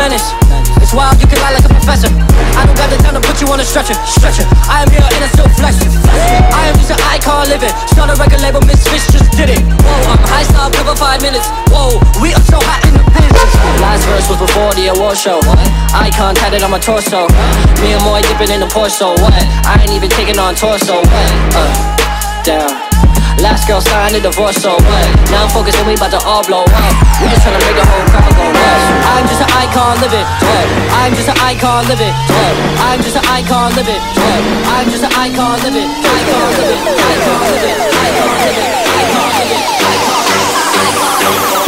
menace. It's wild, you can lie like a professor. I don't got the time to put you on a stretcher. I am here in a silk flesh. I am just an icon living. Start a record label, Misfits just did it. Whoa, I'm high style, cover 5 minutes. Whoa, we are so hot in the business. Last verse was before the award show. Icon tatted on my torso. Me and Moy dipping in the Porto. What? I ain't even taking on torso. What? Down. Last girl signed a divorce, so what? Now I'm focused and we about to all blow up. We just tryna make the whole crowd go nuts. I'm just an icon living. I'm just an icon living. I'm just an icon living. I'm just an icon living. Icon living. Icon living. Icon living. Icon living. Icon living.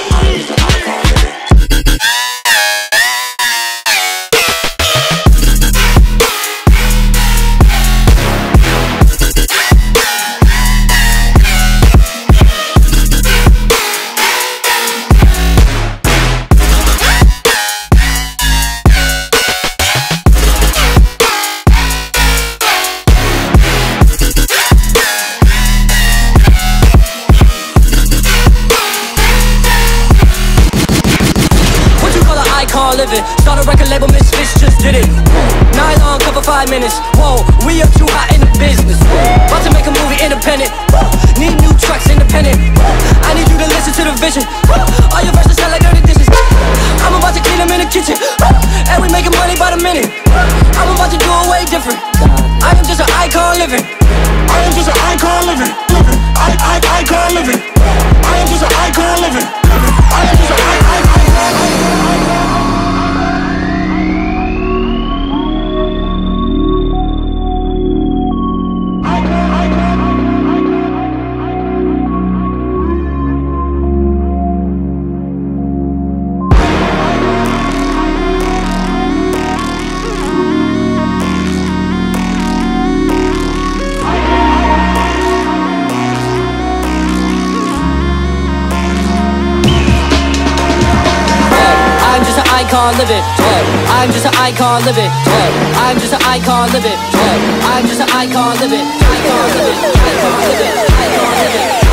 Living. Start a record label, Misfits just did it. Nylon cover 5 minutes. Whoa, we are too hot in the business. About to make a movie independent. Need new trucks independent. I need you to listen to the vision. All your verses sound like dirty dishes. I'm about to clean them in the kitchen. And we making money by the minute. I'm about to do it way different. I am just an icon living. I am just an icon living. Icon living. I am just an icon living. I am just an icon. Icon living. I'm just an icon living. I'm just an icon living. I'm just an icon living. Icon living. Icon living. Icon living.